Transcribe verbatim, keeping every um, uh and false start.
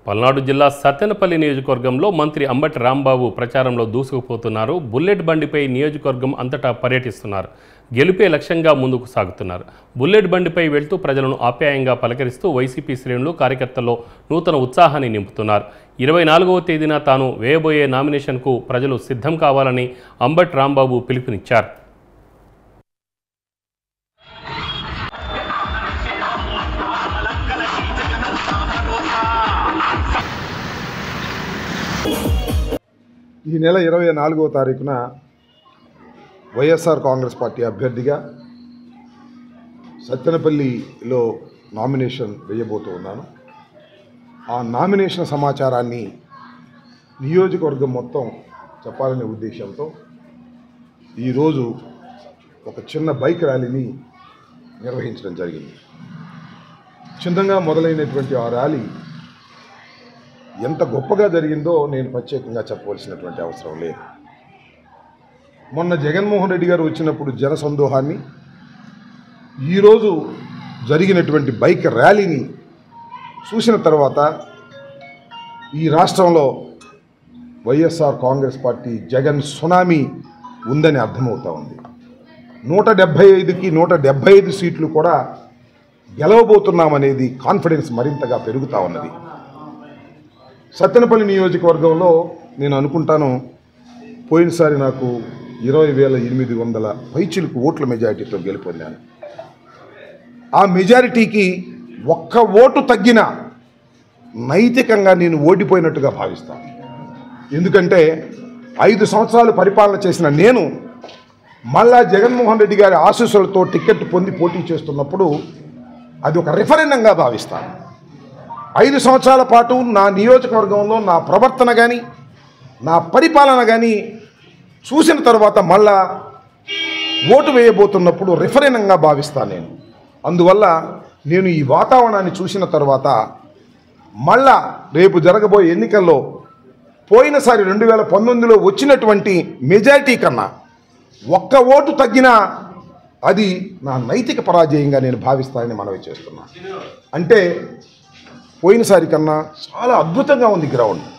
పల్నాడు జిల్లా సత్తెనపల్లి నియోజకవర్గంలో మంత్రి అంబటి రాంబాబు ప్రచారంలో దూసుకుపోతున్నారు. బుల్లెట్ బండిపై నియోజకవర్గం అంతటా పర్యటిస్తున్నారు. గెలుపే లక్ష్యంగా ముందుకు సాగుతున్నారు. బుల్లెట్ బండిపై వెళ్తూ ప్రజలను ఆప్యాయంగా పలకరిస్తూ వైసీపీ శ్రేణులు కార్యకర్తల్లో నూతన ఉత్సాహాన్ని నింపుతున్నారు. ఇరవై నాలుగవ తేదీన తాను వేయబోయే నామినేషన్కు ప్రజలు సిద్ధం కావాలని అంబటి రాంబాబు పిలుపునిచ్చారు. ఈ నెల ఇరవై నాలుగవ తారీఖున వైఎస్ఆర్ కాంగ్రెస్ పార్టీ అభ్యర్థిగా సత్తెనపల్లిలో నామినేషన్ వేయబోతూ ఉన్నాను. ఆ నామినేషన్ సమాచారాన్ని నియోజకవర్గం మొత్తం చెప్పాలనే ఉద్దేశంతో ఈరోజు ఒక చిన్న బైక్ ర్యాలీని నిర్వహించడం జరిగింది. చిన్నగా మొదలైనటువంటి ఆ ర్యాలీ ఎంత గొప్పగా జరిగిందో నేను ప్రత్యేకంగా చెప్పవలసినటువంటి అవసరం లేదు. మొన్న జగన్మోహన్ రెడ్డి గారు వచ్చినప్పుడు జన సందోహాన్ని, ఈరోజు జరిగినటువంటి బైక్ ర్యాలీని చూసిన తర్వాత ఈ రాష్ట్రంలో వైఎస్ఆర్ కాంగ్రెస్ పార్టీ జగన్ సునామీ ఉందని అర్థమవుతా ఉంది. నూట డెబ్భై ఐదుకి నూట డెబ్భై ఐదు సీట్లు కూడా గెలవబోతున్నామనేది కాన్ఫిడెన్స్ మరింతగా పెరుగుతూ ఉన్నది. సత్తెనపల్లి నియోజకవర్గంలో నేను అనుకుంటాను పోయినసారి నాకు ఇరవై వేల ఎనిమిది వందల పైచిలకు ఓట్ల మెజారిటీతో గెలుపొందాను. ఆ మెజారిటీకి ఒక్క ఓటు తగ్గిన నైతికంగా నేను ఓడిపోయినట్టుగా భావిస్తాను. ఎందుకంటే ఐదు సంవత్సరాలు పరిపాలన చేసిన నేను మళ్ళా జగన్మోహన్ రెడ్డి గారి ఆశీస్సులతో టికెట్ పొంది పోటీ చేస్తున్నప్పుడు అది ఒక రిఫరెండంగా భావిస్తాను. ఐదు సంవత్సరాల పాటు నా నియోజకవర్గంలో నా ప్రవర్తన కానీ నా పరిపాలన కానీ చూసిన తర్వాత మళ్ళా ఓటు వేయబోతున్నప్పుడు రిఫరెండంగా భావిస్తాను నేను. అందువల్ల నేను ఈ వాతావరణాన్ని చూసిన తర్వాత మళ్ళా రేపు జరగబోయే ఎన్నికల్లో పోయినసారి రెండు వేల పంతొమ్మిదిలో వచ్చినటువంటి మెజారిటీ కన్నా ఒక్క ఓటు తగ్గినా అది నా నైతిక పరాజయంగా నేను భావిస్తానని మనవి చేస్తున్నాను. అంటే పోయినసారి కన్నా చాలా అద్భుతంగా ఉంది గ్రౌండ్.